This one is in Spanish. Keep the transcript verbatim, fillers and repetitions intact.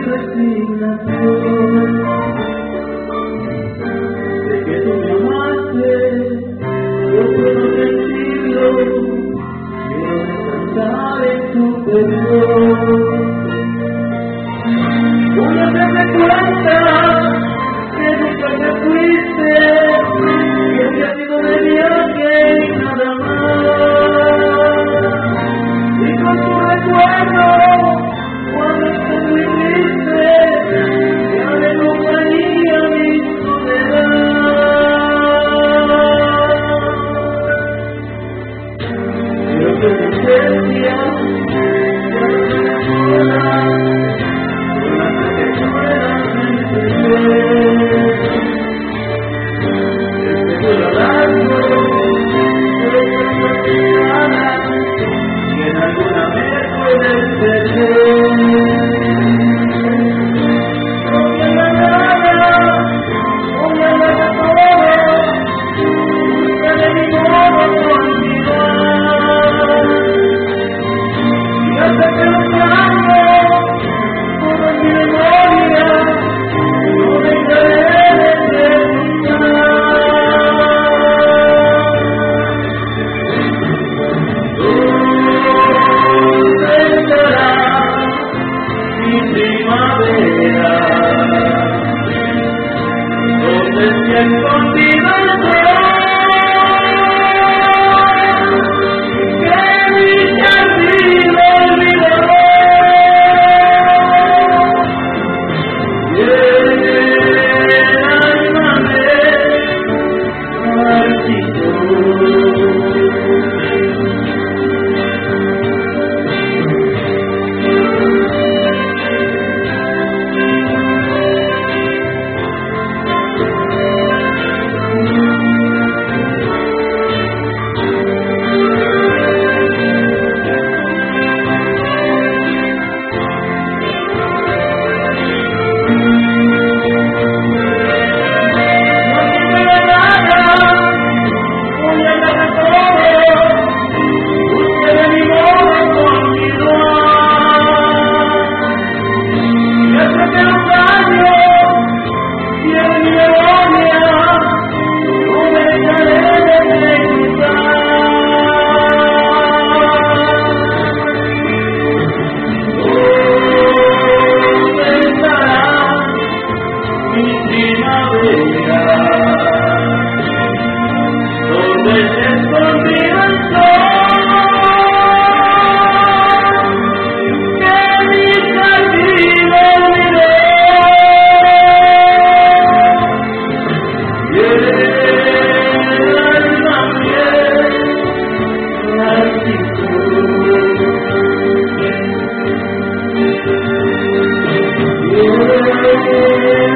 resignación. Sé que tú me amaste, yo puedo sentirlo, quiero descansar en tu perdón. Voy a darme cuenta que nunca te fuiste, que te has ido de viaje y nada más. Y con tu recuerdo, cuando estoy muy triste, ya me acompaña mi soledad. Pero tu presencia ya no me sola, con la que puedas entender. Este vuelo largo, pero que y en alguna vez puedes perder. Voy a la nada, voy a la todo, busca de mi modo olvidar. Y hasta que los años, todo en mi memoria, no dejaré de preguntar. Primavera, donde se ha escondido el sol, que mi jardín olvidó. Y el alma me marchitó. Donde se escondió el sol, que mi jardín olvidó. Y el alma fiel marchitó.